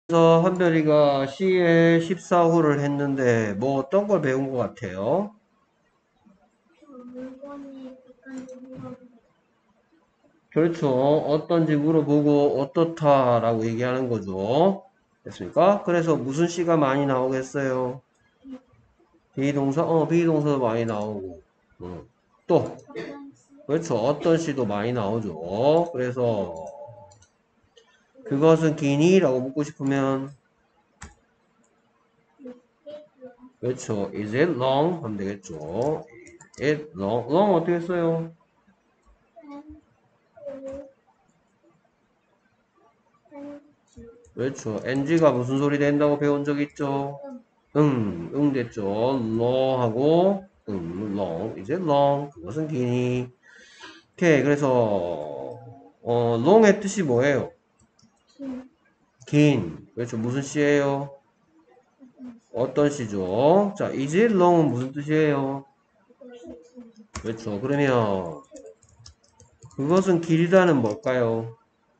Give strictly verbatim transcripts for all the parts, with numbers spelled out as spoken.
그래서 한별이가 C에 십사 호를 했는데 뭐 어떤 걸 배운 것 같아요? 물건이 객관적으로 물어보고 그렇죠. 어떤지 물어보고 어떻다라고 얘기하는 거죠. 됐습니까? 그래서 무슨 C가 많이 나오겠어요? 비동사? 어, 비동사도 많이 나오고. 음. 또, 어떤 시 그렇죠. 어떤 C도 많이 나오죠. 그래서 그것은 기니? 라고 묻고 싶으면 그렇죠. Is it long? 하면 되겠죠. Is it long? long 어떻게 써요? 그렇죠. 엔지가 무슨 소리 된다고 배운 적 있죠? 응, 응 됐죠. long 하고 응, long. 이제 long. 그것은 기니. 오케이. 그래서 어, long의 뜻이 뭐예요? 긴. 그렇죠. 무슨 시예요? 어떤 시죠? 자, is it long은 무슨 뜻이에요? 그렇죠. 그러면 그것은 길다는 뭘까요?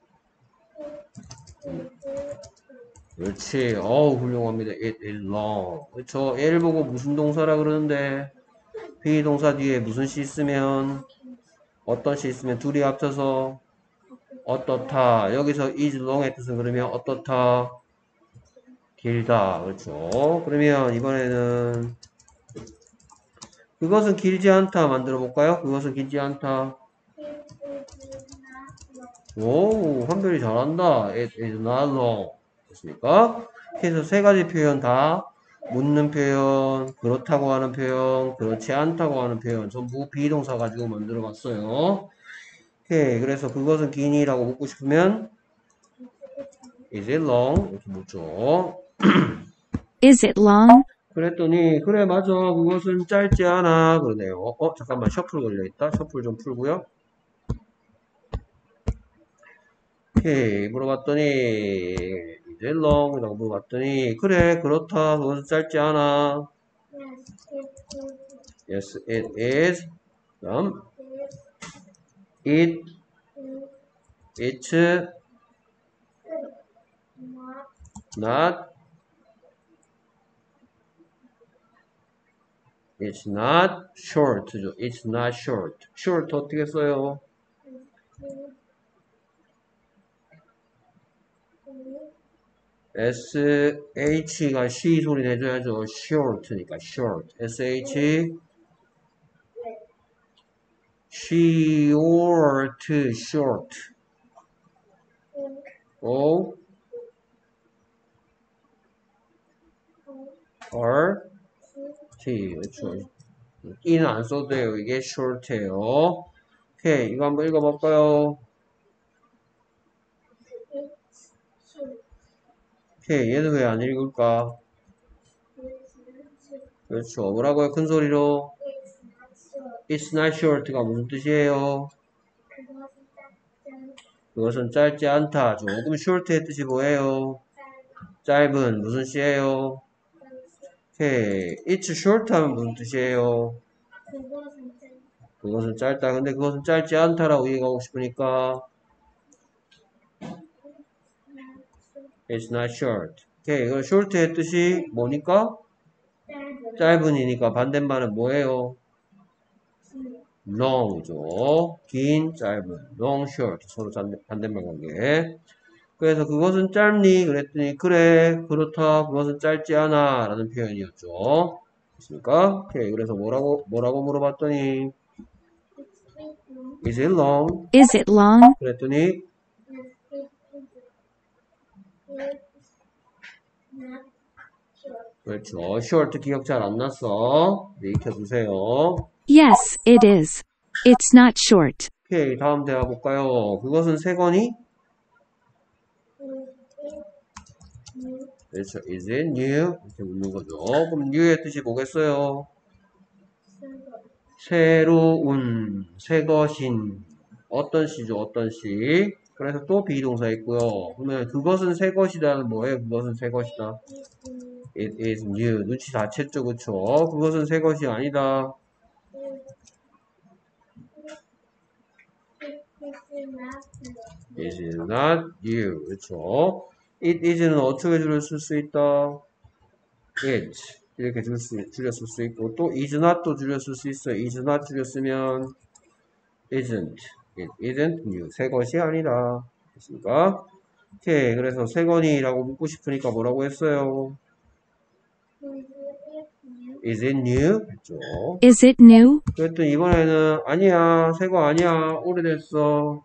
그렇지. 어우, 훌륭합니다. It is long. 그렇죠. 얘를 보고 무슨 동사라 그러는데 비동사 뒤에 무슨 시 있으면 어떤 시 있으면 둘이 합쳐서 어떻다. 여기서 is long의 뜻은 그러면 어떻다. 길다. 그렇죠. 그러면 이번에는 그것은 길지 않다 만들어 볼까요? 그것은 길지 않다. 오, 한별이 잘한다. It is not long. 됐습니까? 그래서 세 가지 표현 다 묻는 표현, 그렇다고 하는 표현, 그렇지 않다고 하는 표현 전부 비동사 가지고 만들어 봤어요. 오케이. 그래서 그것은 기니라고 묻고 싶으면 is it long? 이렇게 묻죠. Is it long? 그랬더니 그래 맞아 그것은 짧지 않아 그러네요. 어 잠깐만 셔플 걸려있다. 셔플 좀 풀고요. 오케이 물어봤더니 is it long? 이라고 물어봤더니 그래 그렇다 그것은 짧지 않아. Yes it is. 그럼 it it's not it's not short죠. It's not short. short 어떻게 써요? sh가 C 소리 내줘야죠. short니까 short. sh short short. O R T 그렇죠. 이는 안 써도 돼요. 이게 short예요. 오케이 이거 한번 읽어볼까요? 오케이 얘는 왜 안 읽을까? 그렇죠. 뭐라고요? 큰 소리로 It's not short가 무슨 뜻이에요? 그것은 짧지 않다. 조금 short의 뜻이 뭐예요? 짧은 무슨 시예요? 오케이 It's short 하면 무슨 뜻이에요? 그것은 짧다. 근데 그것은 짧지 않다라고 얘기하고 싶으니까 It's not short. 오케이 그 short의 뜻이 뭐니까? 짧은이니까 반대말은 뭐예요? long이죠. 긴, 짧은. long, short. 서로 반대말 관계. 그래서 그것은 짧니? 그랬더니 그래, 그렇다. 그것은 짧지 않아. 라는 표현이었죠. 됐습니까? 오케이. 그래서 뭐라고, 뭐라고 물어봤더니 Is it long? Is it long? 그랬더니 그렇죠. short 기억 잘 안 났어. 네, 익혀주세요. Yes, it is. It's not short. 오케이. 다음 대화 볼까요? 그것은 새 거니? 그렇죠. Is it new? 이렇게 묻는 거죠. 그럼 new의 뜻이 뭐겠어요? 새로운, 새것인, 어떤 시죠, 어떤 시. 그래서 또 비동사 있고요. 그러면 그것은 새 것이다는 뭐예요? 그것은 새 것이다. It is new. 눈치 다 챘죠, 그쵸? 그것은 새 것이 아니다. It is not new. 그쵸? it is는 어떻게 줄였을 수 있다? it 이렇게 줄 수, 줄였을 수 있고 또 is not도 줄였을 수 있어요. is not 줄였으면 isn't it isn't new 새 것이 아니다. 됐습니까? 오케이. 그래서 새 거니라고 묻고 싶으니까 뭐라고 했어요? is it new? 했죠. Is it new? 그랬더니 이번에는 아니야 새 거 아니야 오래됐어.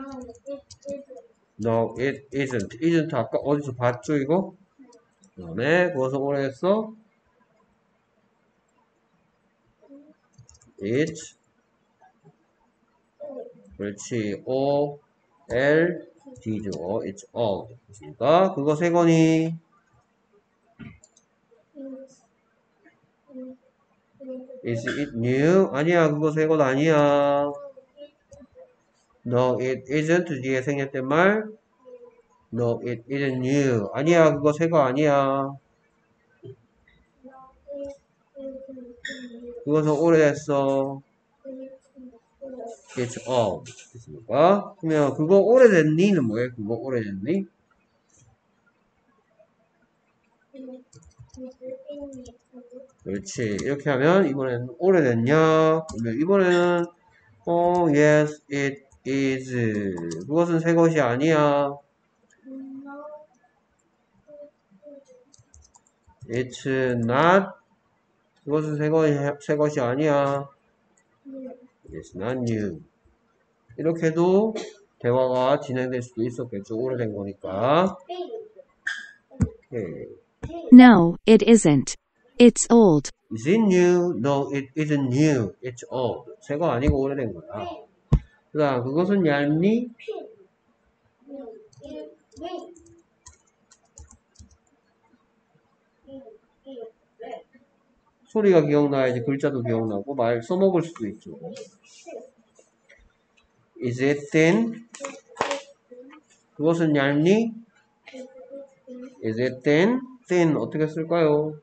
No, it isn't. isn't 아까 어디서 봤죠, 이거? 그 다음에, 무엇을 오래됐어? It's. 그렇지. O, L, D죠. It's old. 그러니까, 그거 새 거니? Is it new? 아니야, 그거 새 것 아니야. No, it isn't. 뒤에 생략된 말. No, it isn't new. 아니야, 그거 새 거 아니야. 그것은 오래됐어. It's old. 됐습니까? 그러면 그거 오래됐니는 뭐예요? 그거 오래됐니? 그렇지. 이렇게 하면 이번에는 오래됐냐? 그러면 이번에는 어, yes, it is. 그것은 새 것이 아니야. It's not. 그것은 새 것이, 새 것이 아니야. It's not new. 이렇게도 대화가 진행될 수도 있었겠죠. 오래된 거니까. 오케이. No, it isn't. It's old. Is it new? No, it isn't new. It's old. 새거 아니고 오래된 거야. 그 다음, 그것은 얇니? 소리가 기억나야지 글자도 기억나고 말 써먹을 수도 있죠. Is it thin? 그것은 얇니? Is it thin? thin 어떻게 쓸까요?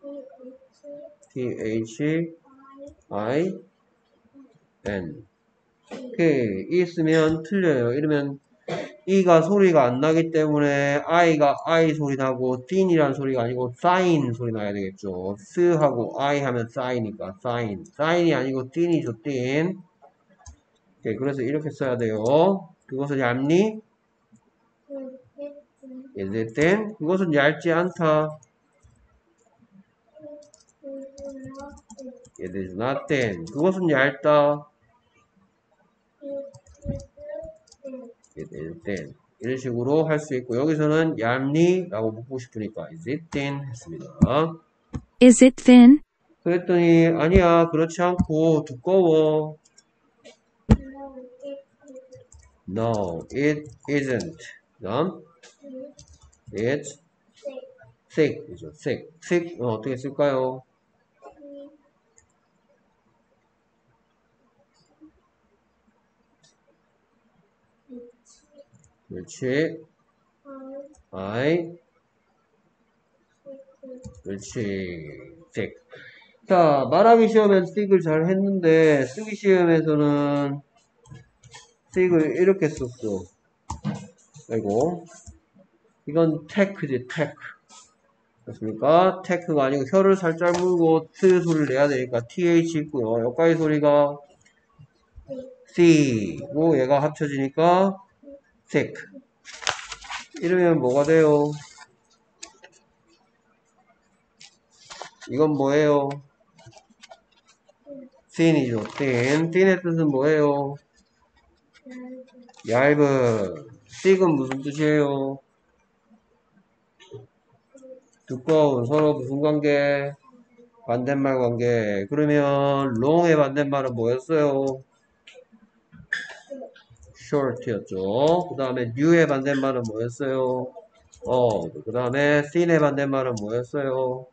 T-H-I-N 오케이. 이 쓰면 틀려요. 이러면 이가 소리가 안 나기 때문에 I가 I 소리 나고 thin이란 소리가 아니고 sign 소리 나야 되겠죠. 스하고 I 하면 sign이니까 sign. sign이 아니고 thin이죠. thin. 오케이. 그래서 이렇게 써야 돼요. 그것은 얇니? Is it thin? 그것은 얇지 않다. It is not thin. 그것은 얇다. It is thin. 이런 식으로 할 수 있고 여기서는 얇니? 라고 묻고 싶으니까 is it thin? 했습니다. Is it thin? 그랬더니 아니야 그렇지 않고 두꺼워. No, it isn't. 그다음 it's thick. 이죠. thick. thick 어, 어떻게 쓸까요? 그렇지. I. 그렇지. thick. 자, 말하기 시험엔 thick을 잘 했는데, 쓰기 시험에서는 thick을 이렇게 썼어. 아이고. 이건 tech지, tech. 됐습니까? tech가 아니고 혀를 살짝 물고 트 소리를 내야 되니까 th 있고요. 여기까지 소리가 c고 얘가 합쳐지니까 thick. 이러면 뭐가 돼요? 이건 뭐예요? thin이죠. thin. thin의 뜻은 뭐예요? 얇은. thick은 무슨 뜻이에요? 두꺼운. 서로 무슨 관계? 반대말 관계. 그러면 long의 반대말은 뭐였어요? short였죠. 그 다음에 new의 반대말은 뭐였어요? old. 그 다음에 thin의 반대말은 뭐였어요?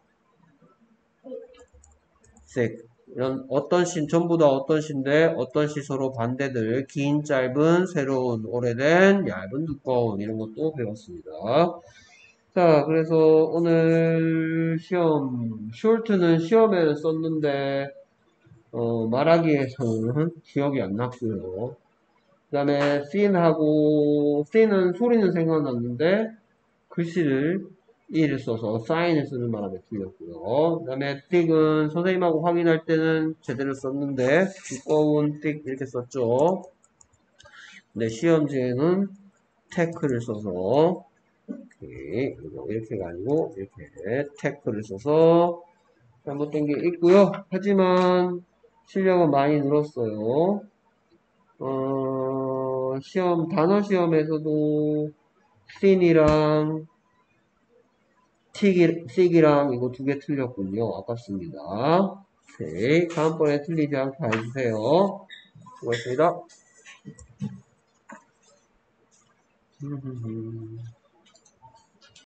thick. 이런 어떤 시, 전부 다 어떤 시인데 어떤 시 서로 반대들 긴, 짧은, 새로운, 오래된, 얇은, 두꺼운 이런 것도 배웠습니다. 자, 그래서 오늘 시험 short는 시험에는 썼는데 어, 말하기에서는 기억이 안 났고요. 그 다음에 thin하고 thin은 소리는 생각났는데 글씨를 e를 써서 sign을 쓰는 바람에 틀렸고요. 그 다음에 thick은 선생님하고 확인할 때는 제대로 썼는데 두꺼운 thick 이렇게 썼죠. 근데 시험지에는 tack를 써서 이렇게, 이렇게가 아니고 이렇게 tack를 써서 잘못된 게 있고요. 하지만 실력은 많이 늘었어요. 어, 시험 단어 시험에서도 thin이랑 틱이, 틱이랑 이거 두 개 틀렸군요. 아깝습니다. 오케이. 다음번에 틀리지 않게 해주세요. 수고하셨습니다.